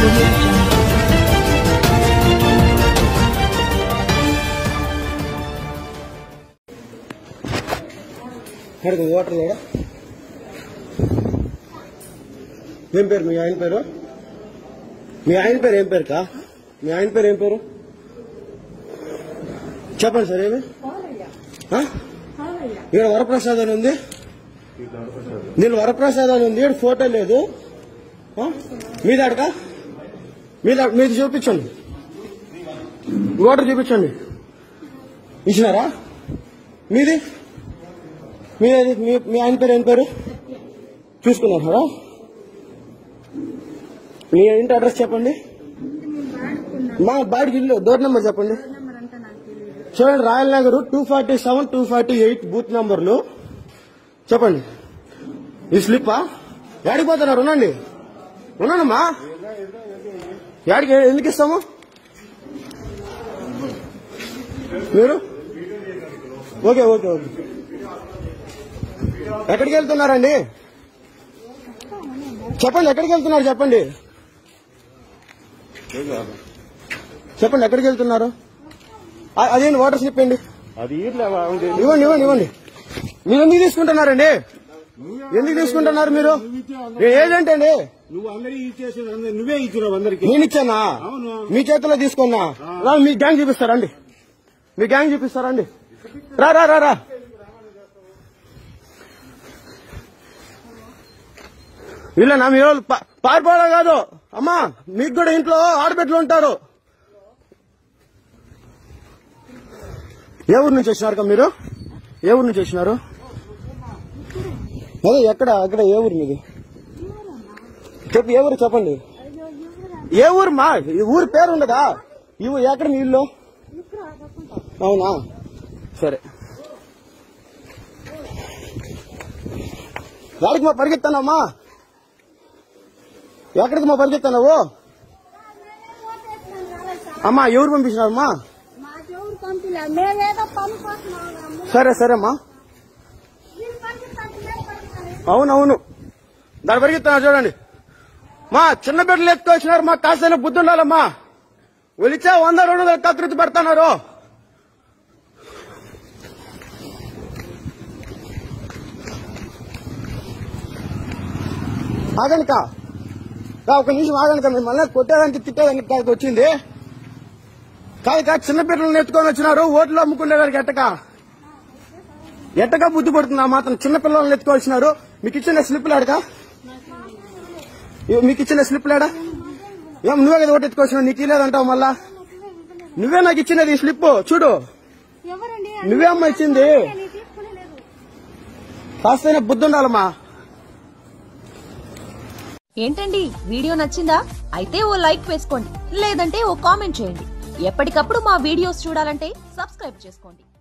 Water లేడా? ఏం పేరు మీ ఆయన పేరు? మీ ఆయన పేరు ఏం పేరు కా? మీ ఆయన పేరు ఏం పేరు చెప్పండి సార్. ఏమి ఇక్కడ వరప్రసాద్ అని ఉంది, నేను వరప్రసాద్ అని ఉంది, ఫోటో లేదు. మీది అడక మీది చూపించండి, ఓటర్ చూపించండి. ఇచ్చినారా? మీది మీది మీ ఆయన పేరు ఏం పేరు చూసుకున్నారా? మీ ఇంటి అడ్రస్ చెప్పండి. మా బాడికి ఇల్లు డోర్ నెంబర్ చెప్పండి. చూడండి, రాయల్ నగర్ 247, 248 బూత్ నంబర్లు చెప్పండి. ఈ స్లిప్పా? యాడికి పోతున్నారు? ఉండండి ఉన్నానమ్మా. యాడికి ఎందుకు ఇస్తాము? మీరు ఓకే ఓకే ఓకే. ఎక్కడికి వెళ్తున్నారండి? చెప్పండి, ఎక్కడికి వెళ్తున్నారు చెప్పండి. చెప్పండి ఎక్కడికి వెళ్తున్నారు? అదేంటి వాటర్ స్లిప్ అండి? ఇవ్వండి ఇవ్వండి ఇవ్వండి. మీరు ఎందుకు తీసుకుంటున్నారండి? ఎందుకు తీసుకుంటున్నారు మీరు? ఏజెంట్ అండి. నువ్వే ఇచ్చినావు అందరికి. నేను ఇచ్చానా? మీ చేతిలో తీసుకున్నా. మీ గ్యాంగ్ చూపిస్తారండి, మీ గ్యాంగ్ చూపిస్తారండి. రా రా రా రా. వీళ్ళనా మీ వాళ్ళు? పారిపోవడం కాదు అమ్మా, మీకు కూడా ఇంట్లో ఆడబిడ్డలు ఉంటారు. ఏ ఊరు నుంచి వచ్చినారు మీరు? ఏ ఊరు నుంచి వచ్చినారు? అదే ఎక్కడ అక్కడ ఏ ఊరు మీది? చెప్పు, ఏ ఊరు చెప్పండి. ఏ ఊరు మా? ఈ ఊరు పేరు ఉండదా? ఎక్కడ మీ ఇల్లు? అవునా, సరే. ఎక్కడికి మా పరిగెత్తానమ్మా? ఎక్కడికి మా పరిగెత్తావు అమ్మా? ఎవరు పంపించినారమ్మా? సరే సరేమ్మా. అవునవును, దాని పరిగెత్తున్నా చూడండి. మా చిన్న బిడ్డలు ఎత్తుకొచ్చినారు, మా కాసైనా బుద్ధి ఉండాలమ్మా. ఒలిచా 100-200 కకృతి పడుతున్నారు. ఆగనిక ఒక నిమిషం ఆగనిక. మిమ్మల్ని కొట్టేదానికి తిట్టేదానికి వచ్చింది కాదు. చిన్న బిడ్డలను ఎత్తుకొని వచ్చినారు, ఓట్లు అమ్ముకునేదానికి ఎట్టగా బుద్ధి పడుతుంది. ఆ మాత్రం చిన్న పిల్లల్ని ఎత్తుకొచ్చినారు. మీకు ఇచ్చిన స్లిప్లాడక? మీకు ఇచ్చిన స్లిప్లాడా? ఏం నువ్వే కదా ఓటు ఎత్తుకొచ్చినావు, నీకు ఇలేదంటావు మళ్ళా? నువ్వే నాకు ఇచ్చినది ఈ స్లిప్ చూడు. నువ్వే అమ్మ ఇచ్చింది. కాస్తైనా బుద్ధి ఉండాలమ్మా. ఏంటండి, వీడియో నచ్చిందా? అయితే ఓ లైక్ వేసుకోండి, లేదంటే ఓ కామెంట్ చేయండి. ఎప్పటికప్పుడు మా వీడియోస్ చూడాలంటే సబ్స్క్రైబ్ చేసుకోండి.